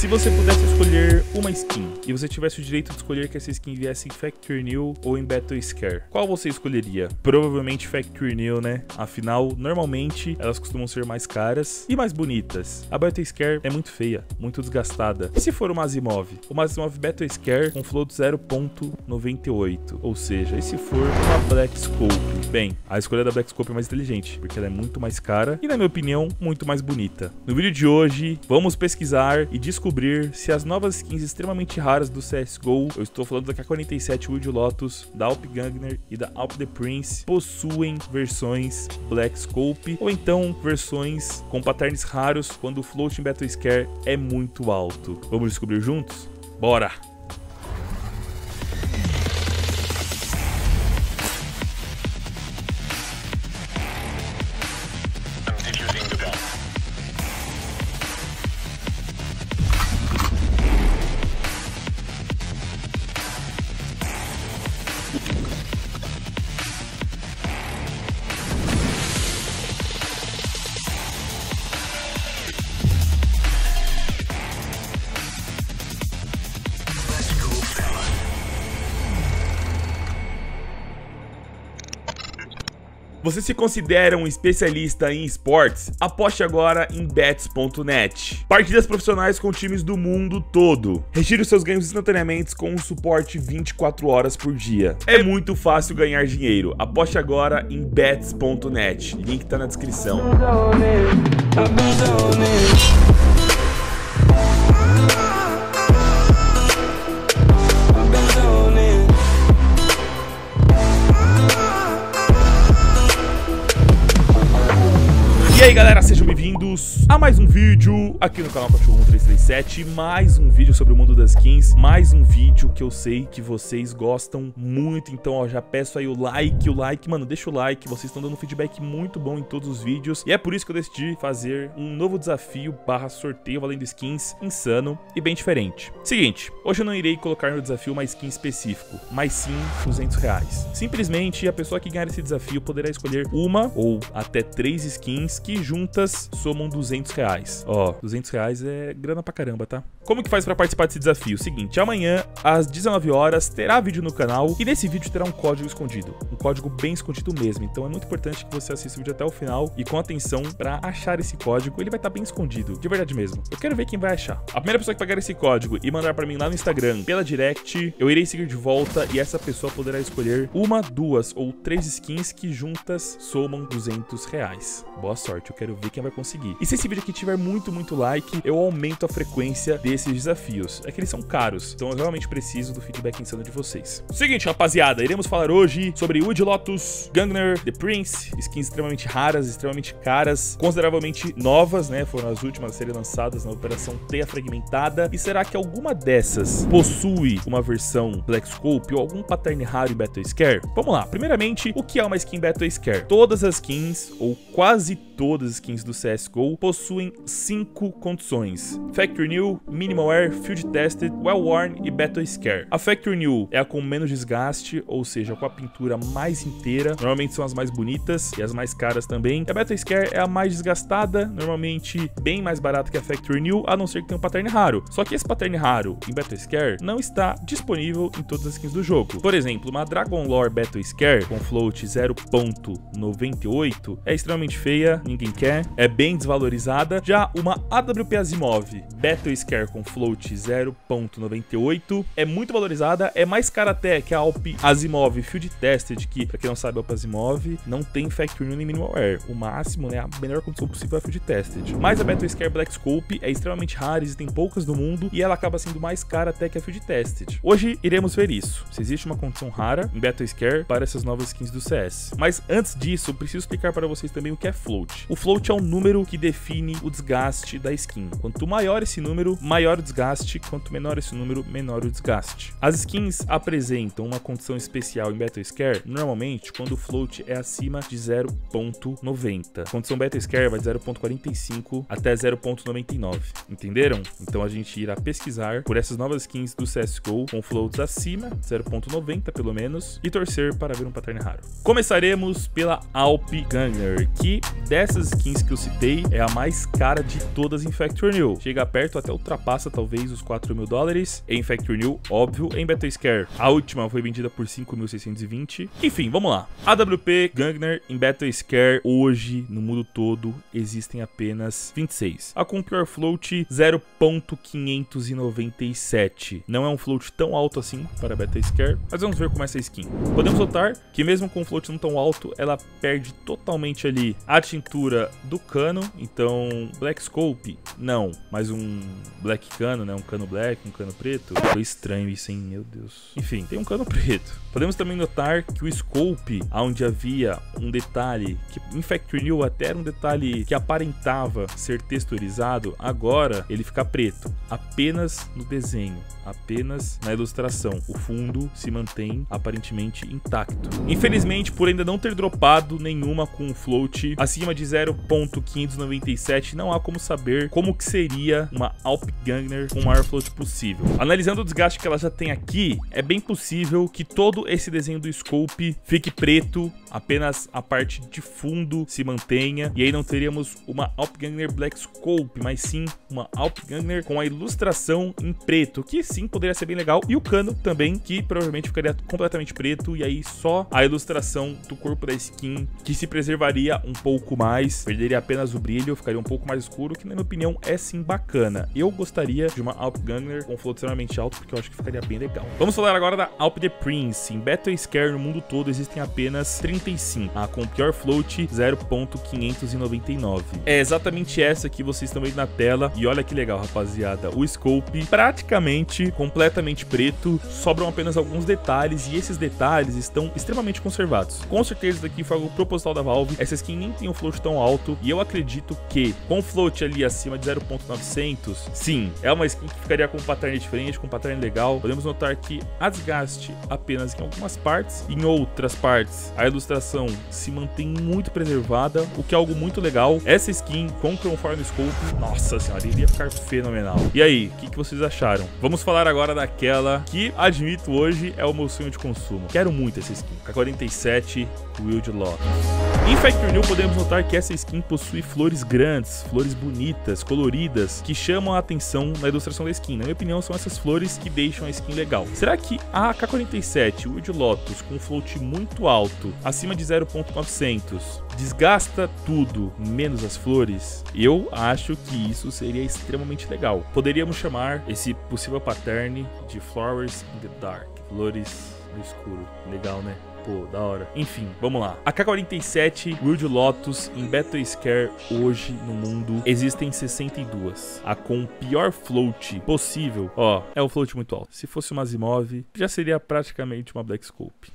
Se você pudesse escolher uma skin e você tivesse o direito de escolher que essa skin viesse em Factory New ou em Battle Scare, qual você escolheria? Provavelmente Factory New, né? Afinal, normalmente elas costumam ser mais caras e mais bonitas. A Battle Scare é muito feia, muito desgastada. E se for uma Asimov? Uma Asimov Battle Scare com float 0.98, ou seja, e se for uma Black Scope? Bem, a escolha da Black Scope é mais inteligente, porque ela é muito mais cara e, na minha opinião, muito mais bonita. No vídeo de hoje, vamos pesquisar e descobrir se as novas skins extremamente raras do CSGO, eu estou falando da K47 Wood Lotus, da Alp Gangner e da Alp The Prince, possuem versões Black Scope ou então versões com patterns raros quando o float em Battle Scare é muito alto. Vamos descobrir juntos? Bora! Você se considera um especialista em esportes? Aposte agora em bets.net. Partidas profissionais com times do mundo todo. Retire os seus ganhos instantaneamente com um suporte 24 horas por dia. É muito fácil ganhar dinheiro. Aposte agora em bets.net. Link tá na descrição. E aí galera, sejam bem-vindos a mais um vídeo aqui no canal Cachorro1337, mais um vídeo sobre o mundo das skins, mais um vídeo que eu sei que vocês gostam muito, então ó, já peço aí o like, mano, deixa o like, vocês estão dando um feedback muito bom em todos os vídeos, e é por isso que eu decidi fazer um novo desafio / sorteio valendo skins insano e bem diferente. Seguinte, hoje eu não irei colocar no desafio uma skin específico, mas sim R$200. Simplesmente a pessoa que ganhar esse desafio poderá escolher uma ou até 3 skins que juntas somam R$200. Ó, R$200 é grana pra caramba, tá? Como que faz pra participar desse desafio? Seguinte, amanhã às 19 horas terá vídeo no canal e nesse vídeo terá um código escondido, um código bem escondido mesmo, então é muito importante que você assista o vídeo até o final e com atenção pra achar esse código. Ele vai estar bem escondido, de verdade mesmo. Eu quero ver quem vai achar. A primeira pessoa que pegar esse código e mandar pra mim lá no Instagram pela direct, eu irei seguir de volta e essa pessoa poderá escolher uma, 2 ou 3 skins que juntas somam R$200. Boa sorte, eu quero ver quem vai conseguir. E se esse vídeo aqui tiver muito like, eu aumento a frequência desses desafios. É que eles são caros, então eu realmente preciso do feedback insano de vocês. Seguinte, rapaziada, iremos falar hoje sobre Wood Lotus, Gangner, The Prince, skins extremamente raras, extremamente caras, consideravelmente novas, né? Foram as últimas a serem lançadas na Operação Teia Fragmentada. E será que alguma dessas possui uma versão Black Scope ou algum pattern raro em Battle Scare? Vamos lá. Primeiramente, o que é uma skin Battle Scare? Todas as skins, ou quase todas as skins do CSGO, possuem 5 condições: Factory New, Minimal Wear, Field Tested, Well Worn e Battle Scare. A Factory New é a com menos desgaste, ou seja, com a pintura mais inteira, normalmente são as mais bonitas e as mais caras também. A Battle Scare é a mais desgastada, normalmente bem mais barata que a Factory New, a não ser que tenha um pattern raro. Só que esse pattern raro em Battle Scare não está disponível em todas as skins do jogo. Por exemplo, uma Dragon Lore Battle Scare com float 0.98 é extremamente feia, ninguém quer, é bem desvalorizada. Já uma AWP Asimov Battle Scare com float 0.98 é muito valorizada, é mais cara até que a Alp Asimov Field Tested, que, pra quem não sabe, a Alp Asimov não tem Factory New nem Minimal Wear. O máximo, né, a melhor condição possível é a Field Tested. Mas a Battle Scare Black Scope é extremamente rara, existem poucas no mundo e ela acaba sendo mais cara até que a Field Tested. Hoje iremos ver isso, se existe uma condição rara em Battle Scare para essas novas skins do CS. Mas antes disso, eu preciso explicar para vocês também o que é float. O float é um número que define o desgaste da skin. Quanto maior esse número, maior o desgaste. Quanto menor esse número, menor o desgaste. As skins apresentam uma condição especial em Battle Scare, normalmente quando o float é acima de 0.90. A condição Battle Scare vai de 0.45 até 0.99. Entenderam? Então a gente irá pesquisar por essas novas skins do CSGO com floats acima, 0.90 pelo menos, e torcer para ver um pattern raro. Começaremos pela Alp Gangner, que dessas skins que eu citei é a mais mais cara de todas em Factory New. Chega perto, até ultrapassa talvez os 4 mil dólares em Factory New, óbvio. Em Battlescare, a última foi vendida por 5.620. Enfim, vamos lá. AWP Gangner em Battlescare hoje no mundo todo existem apenas 26. A com pior float 0.597. Não é um float tão alto assim para Battlescare, mas vamos ver como é essa skin. Podemos notar que mesmo com um float não tão alto, ela perde totalmente ali a tintura do cano. Então, Black Scope, não, mas um Black Cano, né? Um cano black, um cano preto. Foi estranho isso, hein? Meu Deus. Enfim, tem um cano preto. Podemos também notar que o Scope, onde havia um detalhe que em Factory New até era um detalhe que aparentava ser texturizado, agora ele fica preto, apenas no desenho, apenas na ilustração. O fundo se mantém aparentemente intacto. Infelizmente, por ainda não ter dropado nenhuma com um float acima de 0.597, não há como saber como que seria uma Alp Gangner com o maior float possível. Analisando o desgaste que ela já tem aqui, é bem possível que todo esse desenho do Scope fique preto, apenas a parte de fundo se mantenha, e aí não teríamos uma Alp Gangner Black Scope, mas sim uma Alp Gangner com a ilustração em preto, que sim poderia ser bem legal, e o cano também, que provavelmente ficaria completamente preto, e aí só a ilustração do corpo da skin que se preservaria um pouco mais, perderia apenas o brilho, ficaria um pouco mais escuro, que na minha opinião é sim bacana. Eu gostaria de uma Alp Gangner com float extremamente alto, porque eu acho que ficaria bem legal. Vamos falar agora da Alp The Prince. Em Battlescare no mundo todo existem apenas 35, com pior float 0.599. É exatamente essa que vocês estão vendo na tela, e olha que legal, rapaziada, o Scope praticamente completamente preto, sobram apenas alguns detalhes, e esses detalhes estão extremamente conservados. Com certeza isso daqui foi algo proposital da Valve, essa skin nem tem um float tão alto, e eu acredito que com o float ali acima de 0.900, sim, é uma skin que ficaria com um pattern diferente, com um pattern legal. Podemos notar que há desgaste apenas em algumas partes, em outras partes a ilustração se mantém muito preservada, o que é algo muito legal. Essa skin com Chromefoil no Scope, nossa senhora, iria ficar fenomenal. E aí, o que vocês acharam? Vamos falar agora daquela que, admito hoje, é o meu sonho de consumo. Quero muito essa skin, K47 Wild Lotus. Em Factory New podemos notar que essa skin possui flores grandes, flores bonitas, coloridas, que chamam a atenção na ilustração da skin. Na minha opinião, são essas flores que deixam a skin legal. Será que a K47 Wild Lotus com float muito alto, acima de 0.900, desgasta tudo, menos as flores? Eu acho que isso seria extremamente legal. Poderíamos chamar esse possível pattern de Flowers in the Dark, flores no escuro. Legal, né? Pô, da hora. Enfim, vamos lá. A K47 Wild Lotus em Battlescare hoje no mundo existem 62. A com pior float possível, ó, é um float muito alto. Se fosse uma Asimov, já seria praticamente uma Black Scope.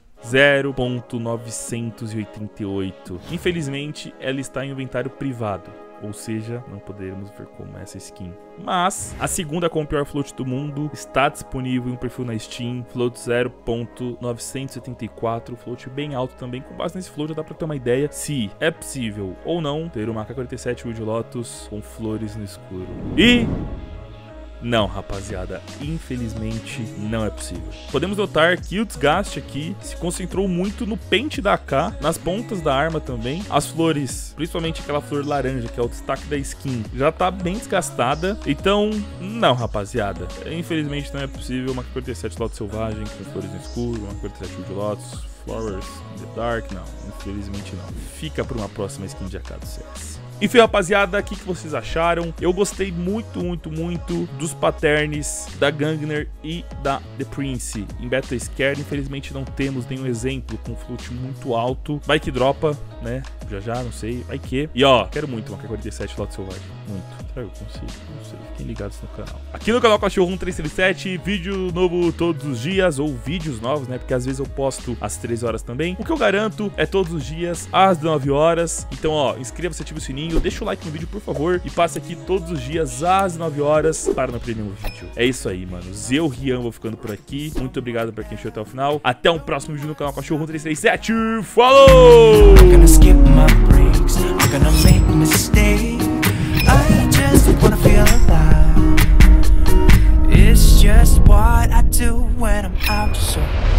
0.988. Infelizmente, ela está em inventário privado, ou seja, não poderemos ver como é essa skin. Mas a segunda com o pior float do mundo está disponível em um perfil na Steam, float 0.974, float bem alto também. Com base nesse float já dá pra ter uma ideia se é possível ou não ter uma K47 Wild Lotus com flores no escuro. E não, rapaziada, infelizmente não é possível. Podemos notar que o desgaste aqui se concentrou muito no pente da AK, nas pontas da arma também. As flores, principalmente aquela flor laranja, que é o destaque da skin, já tá bem desgastada. Então, não, rapaziada, infelizmente não é possível uma K47 Lotus selvagem com flores no escuro, uma K47 Wild Lotus, Flowers in the Dark, não, infelizmente não. Fica para uma próxima skin de AK do CS. Enfim, rapaziada, o que vocês acharam? Eu gostei muito dos patterns da Gangner e da The Prince em Battlescare. Infelizmente não temos nenhum exemplo com float muito alto. Vai que dropa, né? Já, não sei, vai que. E ó, quero muito uma K47 Lotus selvagem, muito. Será que eu consigo? Não sei, fiquem ligados no canal. Aqui no canal Cachorro 1337, vídeo novo todos os dias, ou vídeos novos, né? Porque às vezes eu posto às 3 horas também. O que eu garanto é todos os dias, às 9 horas. Então, ó, inscreva-se, ative o sininho, deixa o like no vídeo, por favor, e passe aqui todos os dias, às 9 horas, para não perder nenhum vídeo. É isso aí, manos. Eu, Rian, vou ficando por aqui. Muito obrigado pra quem chegou até o final. Até um próximo vídeo no canal Cachorro 1337. Falou! I'm gonna make a mistake. I just wanna feel alive. It's just what I do when I'm out, so